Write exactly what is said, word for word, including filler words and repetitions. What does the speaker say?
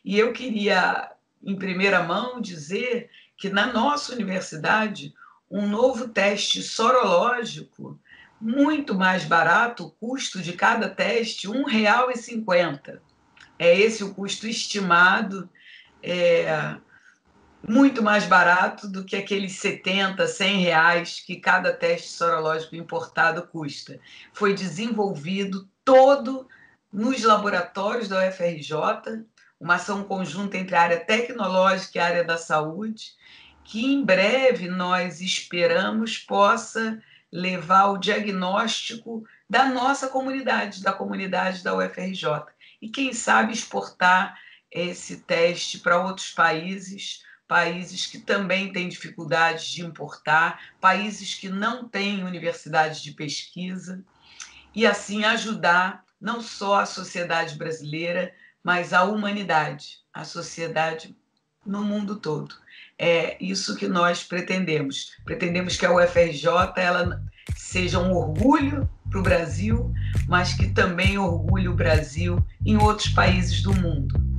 E eu queria, em primeira mão, dizer que na nossa universidade, um novo teste sorológico, muito mais barato, o custo de cada teste, um real e cinquenta centavos. É esse o custo estimado, é, muito mais barato do que aqueles setenta, cem reais que cada teste sorológico importado custa. Foi desenvolvido todo nos laboratórios da U F R J, uma ação conjunta entre a área tecnológica e a área da saúde, que em breve nós esperamos possa levar o diagnóstico da nossa comunidade, da comunidade da U F R J, e quem sabe exportar esse teste para outros países, países que também têm dificuldades de importar, países que não têm universidades de pesquisa, e assim ajudar não só a sociedade brasileira, mas a humanidade, a sociedade no mundo todo. É isso que nós pretendemos. Pretendemos que a U F R J ela seja um orgulho para o Brasil, mas que também orgulhe o Brasil em outros países do mundo.